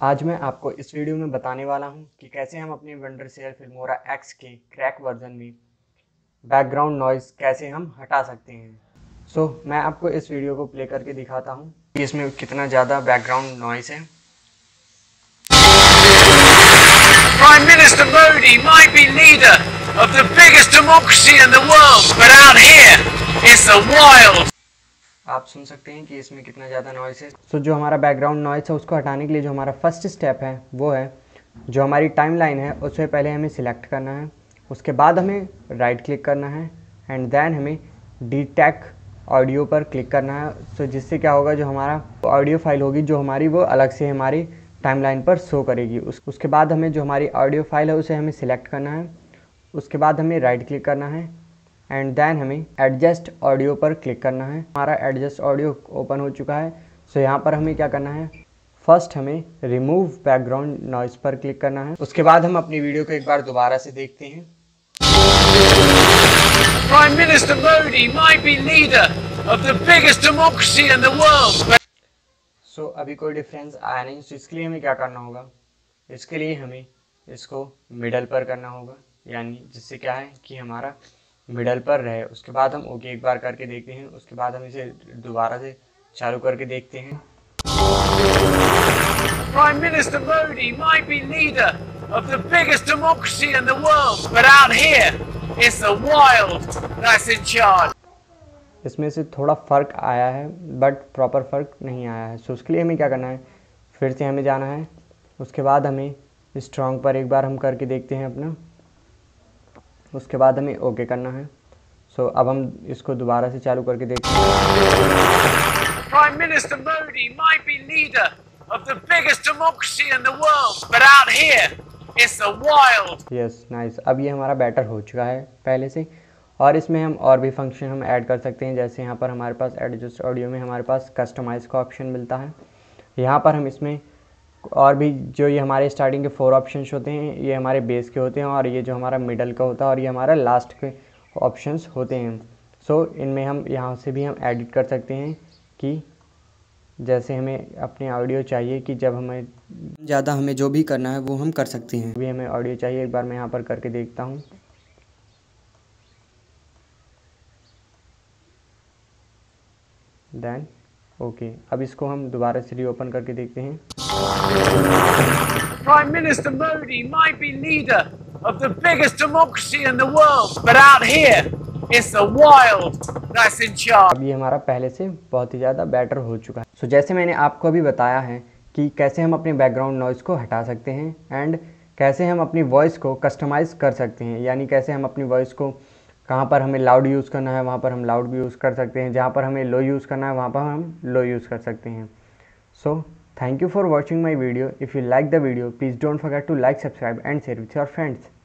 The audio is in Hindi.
आज मैं आपको इस वीडियो में बताने वाला हूं कि कैसे हम अपने वंडरशेयर फिल्मोरा एक्स के क्रैक वर्जन में बैकग्राउंड नॉइज़ कैसे हम हटा सकते हैं। मैं आपको इस वीडियो को प्ले करके दिखाता हूं कि इसमें कितना ज़्यादा बैकग्राउंड नॉइज़ है। Prime Minister Modi might be leader of the biggest democracy in the world, but out here, it's the wild. आप सुन सकते हैं कि इसमें कितना ज़्यादा नॉइस है। जो हमारा बैकग्राउंड नॉइस है उसको हटाने के लिए जो हमारा फर्स्ट स्टेप है वो है जो हमारी टाइमलाइन है उससे पहले हमें सिलेक्ट करना है। उसके बाद हमें राइट क्लिक करना है एंड देन हमें डिटेक्ट ऑडियो पर क्लिक करना है। जिससे क्या होगा, जो हमारा ऑडियो फाइल होगी जो हमारी वो अलग से हमारी टाइमलाइन पर शो करेगी। उसके बाद हमें जो हमारी ऑडियो फाइल है उसे हमें सिलेक्ट करना है। उसके बाद हमें राइट क्लिक करना है एंड देन हमें एडजस्ट ऑडियो पर क्लिक करना है। हमारा एडजस्ट ऑडियो ओपन हो चुका है। यहाँ पर हमें क्या करना है, फर्स्ट हमें रिमूव बैकग्राउंड नॉइज़ पर क्लिक करना है। उसके बाद हम अपनी वीडियो को एक बार दोबारा से देखते हैं। Prime Minister Modi might be leader of the biggest democracy in the world. अभी कोई डिफरेंस आया नहीं। इसके लिए हमें क्या करना होगा, इसके लिए हमें इसको मिडल पर करना होगा, यानी जिससे क्या है कि हमारा मिडल पर रहे। उसके बाद हम ओके एक बार करके देखते हैं। उसके बाद हम इसे दोबारा से चालू करके देखते हैं। Prime Minister Modi might be leader of the biggest democracy in the world, but out here, it's the wild that's in charge. इसमें से थोड़ा फ़र्क आया है बट प्रॉपर फ़र्क नहीं आया है। उसके लिए हमें क्या करना है, फिर से हमें जाना है। उसके बाद हमें स्ट्रॉन्ग पर एक बार हम करके देखते हैं अपना। उसके बाद हमें ओके करना है। अब हम इसको दोबारा से चालू करके देखते हैं। Prime Minister Modi might be leader of the biggest democracy in the world, but out here, it's the wild. Yes, nice। अब ये हमारा बेटर हो चुका है पहले से। और इसमें हम और भी फंक्शन हम ऐड कर सकते हैं। जैसे यहाँ पर हमारे पास एडजस्ट ऑडियो में हमारे पास कस्टमाइज़ का ऑप्शन मिलता है। यहाँ पर हम इसमें और भी जो ये हमारे स्टार्टिंग के 4 ऑप्शंस होते हैं ये हमारे बेस के होते हैं, और ये जो हमारा मिडल का होता है और ये हमारा लास्ट के ऑप्शंस होते हैं। इनमें हम यहाँ से भी हम एडिट कर सकते हैं कि जैसे हमें अपनी ऑडियो चाहिए कि जब हमें ज़्यादा हमें जो भी करना है वो हम कर सकते हैं। भी हमें ऑडियो चाहिए, एक बार मैं यहाँ पर करके देखता हूँ। देन ओके, अब इसको हम दोबारा से रीओपन करके देखते हैं। Prime Minister Modi might be leader of the biggest democracy in the world, but out here, it's the wild that's in charge. अब ये हमारा पहले से बहुत ही ज़्यादा बेटर हो चुका है। जैसे मैंने आपको अभी बताया है कि कैसे हम अपने बैकग्राउंड नॉइज़ को हटा सकते हैं एंड कैसे हम अपनी वॉइस को कस्टमाइज़ कर सकते हैं, यानी कैसे हम अपनी वॉइस को कहाँ पर हमें लाउड यूज़ करना है वहाँ पर हम लाउड भी यूज़ कर सकते हैं, जहाँ पर हमें लो यूज़ करना है वहाँ पर हम लो यूज़ कर सकते हैं। Thank you for watching my video. If you like the video, please don't forget to like, subscribe and share with your friends.